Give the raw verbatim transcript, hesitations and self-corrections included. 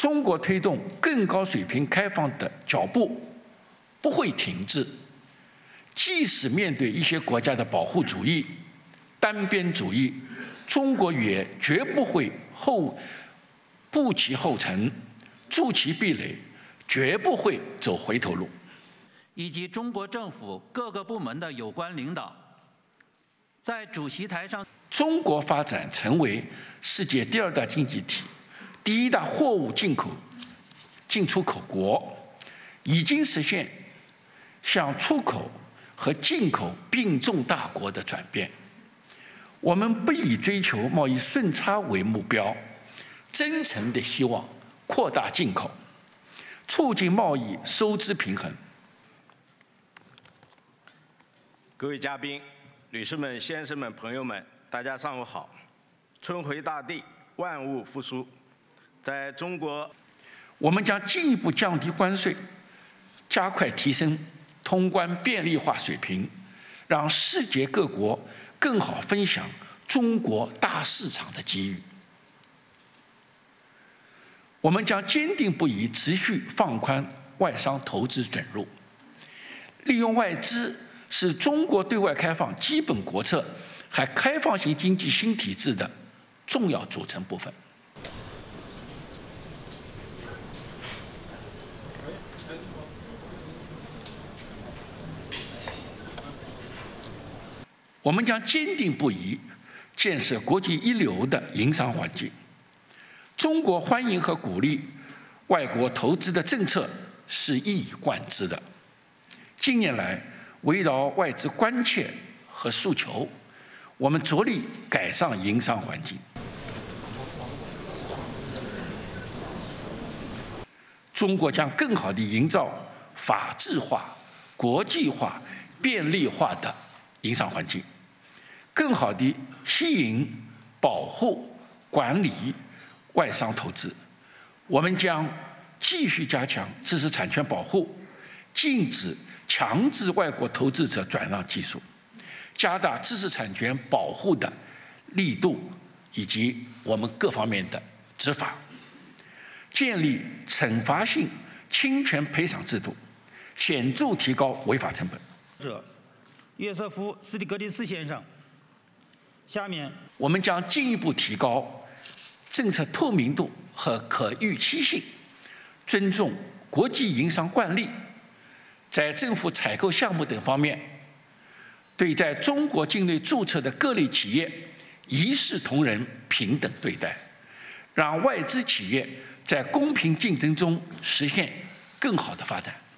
中国推动更高水平开放的脚步不会停滞，即使面对一些国家的保护主义、单边主义，中国也绝不会后步其后尘、筑其壁垒，绝不会走回头路。 以及中国政府各个部门的有关领导，在主席台上， 中国发展成为世界第二大经济体、第一大货物进口、进出口国，已经实现向出口和进口并重大国的转变。我们不以追求贸易顺差为目标，真诚地希望扩大进口，促进贸易收支平衡。 各位嘉宾、女士们、先生们、朋友们，大家上午好！春回大地，万物复苏。在中国， 我们将进一步降低关税，加快提升通关便利化水平，让世界各国更好分享中国大市场的机遇。我们将坚定不移持续放宽外商投资准入，利用外资是中国对外开放基本国策还开放型经济新体制的重要组成部分。我们将坚定不移建设国际一流的营商环境。中国欢迎和鼓励外国投资的政策是一以贯之的。近年来，围绕外资关切和诉求，我们着力改善营商环境。中国将更好地营造法治化、国际化、便利化的营商环境，更好地吸引、保护、管理外商投资。我们将继续加强知识产权保护，禁止强制外国投资者转让技术，加大知识产权保护的力度以及我们各方面的执法，建立惩罚性侵权赔偿制度，显著提高违法成本。 者约瑟夫·斯蒂格里斯先生，下面我们将进一步提高政策透明度和可预期性，尊重国际营商惯例。在政府采购项目等方面，对在中国境内注册的各类企业一视同仁、平等对待，让外资企业在公平竞争中实现更好的发展。